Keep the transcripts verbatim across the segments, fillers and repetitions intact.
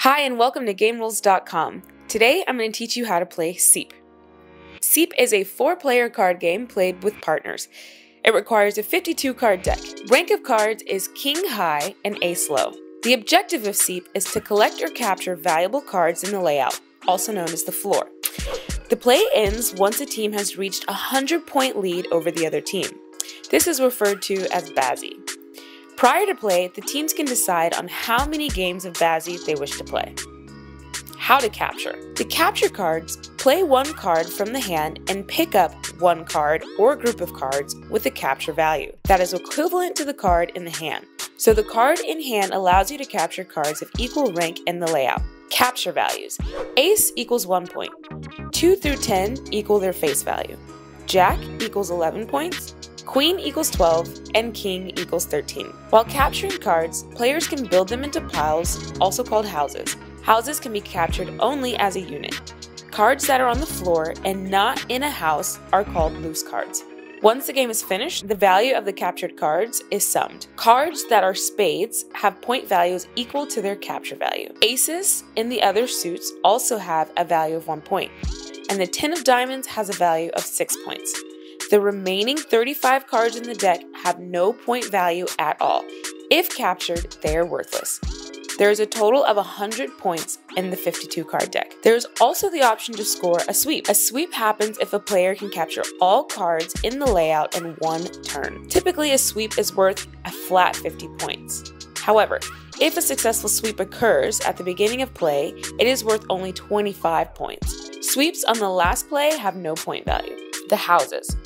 Hi and welcome to Game Rules dot com. Today I'm going to teach you how to play Seep. Seep is a four-player card game played with partners. It requires a fifty-two card deck. Rank of cards is King High and Ace Low. The objective of Seep is to collect or capture valuable cards in the layout, also known as the floor. The play ends once a team has reached a one hundred point lead over the other team. This is referred to as Bazzi. Prior to play, the teams can decide on how many games of Bazzi they wish to play. How to capture. To capture cards, play one card from the hand and pick up one card or group of cards with a capture value that is equivalent to the card in the hand. So the card in hand allows you to capture cards of equal rank in the layout. Capture values. Ace equals one point. two through ten equal their face value. Jack equals eleven points. Queen equals twelve, and King equals thirteen. While capturing cards, players can build them into piles, also called houses. Houses can be captured only as a unit. Cards that are on the floor and not in a house are called loose cards. Once the game is finished, the value of the captured cards is summed. Cards that are spades have point values equal to their capture value. Aces in the other suits also have a value of one point, and the ten of diamonds has a value of six points. The remaining thirty-five cards in the deck have no point value at all. If captured, they are worthless. There is a total of one hundred points in the fifty-two card deck. There is also the option to score a sweep. A sweep happens if a player can capture all cards in the layout in one turn. Typically, a sweep is worth a flat fifty points. However, if a successful sweep occurs at the beginning of play, it is worth only twenty-five points. Sweeps on the last play have no point value. The houses.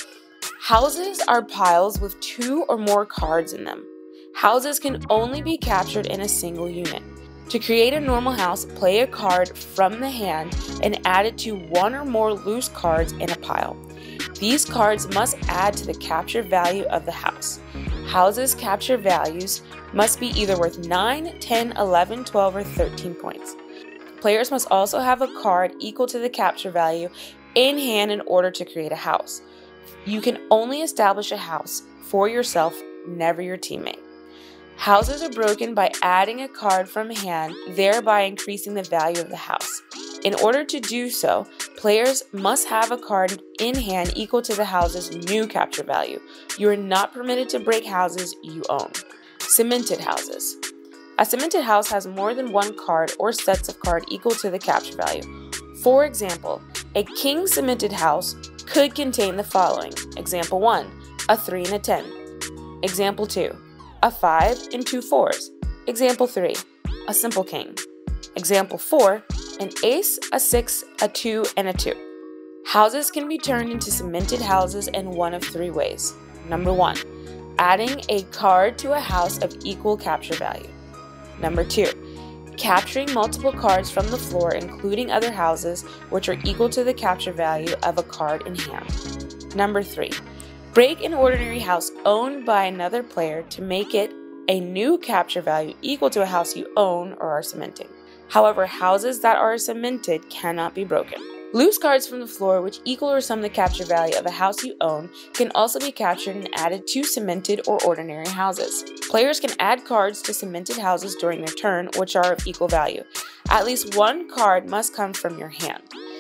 Houses are piles with two or more cards in them. Houses can only be captured in a single unit. To create a normal house, play a card from the hand and add it to one or more loose cards in a pile. These cards must add to the capture value of the house. Houses' capture values must be either worth nine, ten, eleven, twelve, or thirteen points. Players must also have a card equal to the capture value in hand in order to create a house. You can only establish a house for yourself, never your teammate. Houses are broken by adding a card from hand, thereby increasing the value of the house. In order to do so, players must have a card in hand equal to the house's new capture value. You are not permitted to break houses you own. Cemented houses. A cemented house has more than one card or sets of cards equal to the capture value. For example, a king cemented house could contain the following. Example one, a three and a ten. Example two, a five and two fours. Example three, a simple king. Example four, an ace, a six, a two, and a two. Houses can be turned into cemented houses in one of three ways. Number one, adding a card to a house of equal capture value. Number two, capturing multiple cards from the floor, including other houses, which are equal to the capture value of a card in hand. Number three, break an ordinary house owned by another player to make it a new capture value equal to a house you own or are cementing. However, houses that are cemented cannot be broken. Loose cards from the floor which equal or sum the capture value of a house you own can also be captured and added to cemented or ordinary houses. Players can add cards to cemented houses during their turn, which are of equal value. At least one card must come from your hand.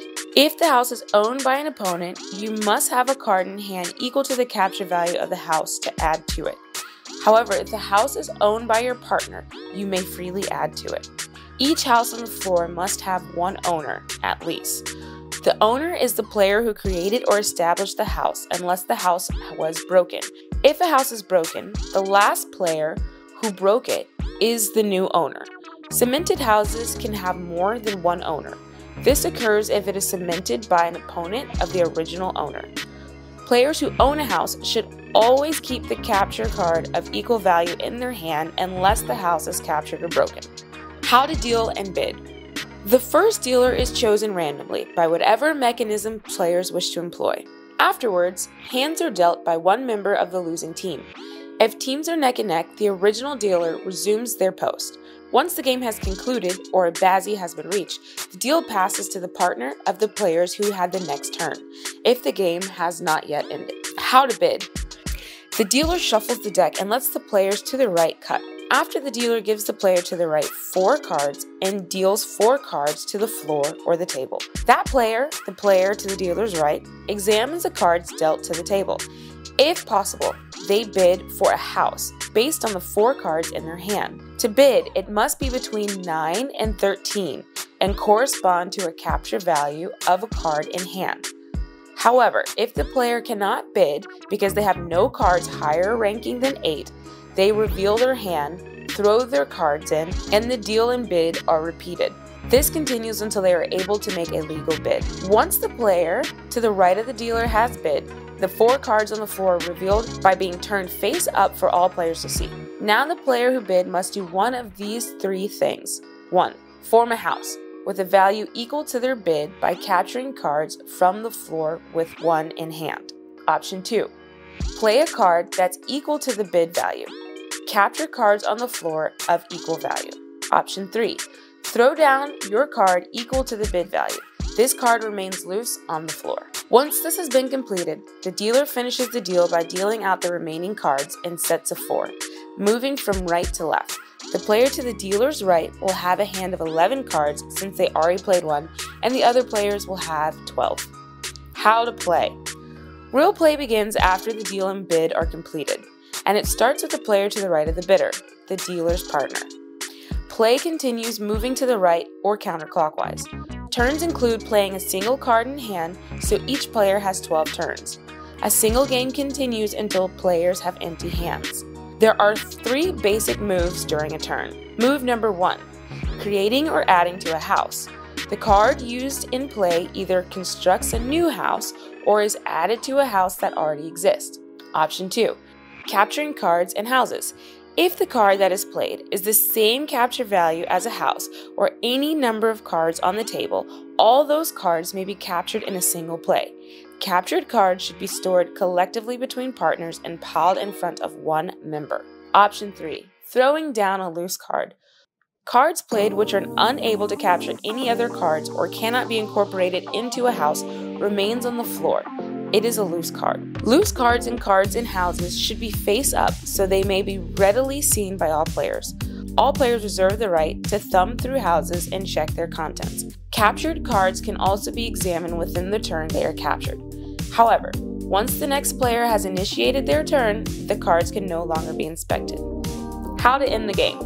If the house is owned by an opponent, you must have a card in hand equal to the capture value of the house to add to it. However, if the house is owned by your partner, you may freely add to it. Each house on the floor must have one owner, at least. The owner is the player who created or established the house, unless the house was broken. If a house is broken, the last player who broke it is the new owner. Cemented houses can have more than one owner. This occurs if it is cemented by an opponent of the original owner. Players who own a house should always keep the capture card of equal value in their hand unless the house is captured or broken. How to deal and bid. The first dealer is chosen randomly by whatever mechanism players wish to employ. Afterwards, hands are dealt by one member of the losing team. If teams are neck and neck, the original dealer resumes their post. Once the game has concluded or a Bazzi has been reached, the deal passes to the partner of the players who had the next turn, if the game has not yet ended. How to bid. The dealer shuffles the deck and lets the players to the right cut. After the dealer gives the player to the right four cards and deals four cards to the floor or the table. That player, the player to the dealer's right, examines the cards dealt to the table. If possible, they bid for a house based on the four cards in their hand. To bid, it must be between nine and thirteen and correspond to a capture value of a card in hand. However, if the player cannot bid because they have no cards higher ranking than eight, they reveal their hand, throw their cards in, and the deal and bid are repeated. This continues until they are able to make a legal bid. Once the player to the right of the dealer has bid, the four cards on the floor are revealed by being turned face up for all players to see. Now the player who bid must do one of these three things. one. Form a house with a value equal to their bid by capturing cards from the floor with one in hand. Option two. Play a card that's equal to the bid value. Capture cards on the floor of equal value. Option three. Throw down your card equal to the bid value. This card remains loose on the floor. Once this has been completed, the dealer finishes the deal by dealing out the remaining cards in sets of four, moving from right to left. The player to the dealer's right will have a hand of eleven cards since they already played one, and the other players will have twelve. How to play. Real play begins after the deal and bid are completed, and it starts with the player to the right of the bidder, the dealer's partner. Play continues moving to the right or counterclockwise. Turns include playing a single card in hand, so each player has twelve turns. A single game continues until players have empty hands. There are three basic moves during a turn. Move number one, creating or adding to a house. The card used in play either constructs a new house or is added to a house that already exists. Option two, capturing cards and houses. If the card that is played is the same capture value as a house or any number of cards on the table, all those cards may be captured in a single play. Captured cards should be stored collectively between partners and piled in front of one member. Option three. Throwing down a loose card. Cards played which are unable to capture any other cards or cannot be incorporated into a house remains on the floor. It is a loose card. Loose cards and cards in houses should be face up so they may be readily seen by all players. All players reserve the right to thumb through houses and check their contents. Captured cards can also be examined within the turn they are captured. However, once the next player has initiated their turn, the cards can no longer be inspected. How to end the game.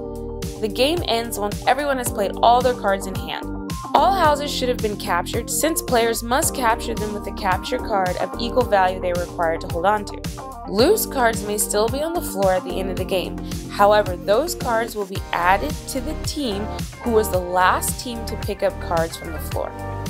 The game ends when everyone has played all their cards in hand. All houses should have been captured since players must capture them with a capture card of equal value they are required to hold on to. Loose cards may still be on the floor at the end of the game. However, those cards will be added to the team who was the last team to pick up cards from the floor.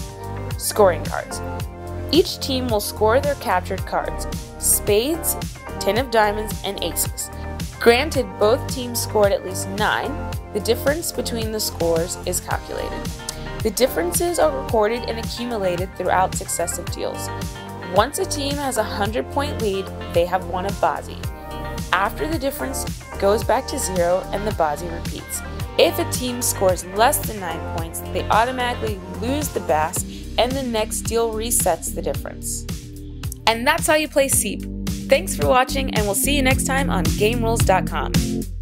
Scoring cards. Each team will score their captured cards, spades, ten of diamonds, and aces. Granted, both teams scored at least nine, the difference between the scores is calculated. The differences are recorded and accumulated throughout successive deals. Once a team has a one hundred point lead, they have won a Bazi. After the difference goes back to zero and the Bazi repeats. If a team scores less than nine points, they automatically lose the Bass and the next deal resets the difference. And that's how you play Seep. Thanks for watching, and we'll see you next time on Game Rules dot com.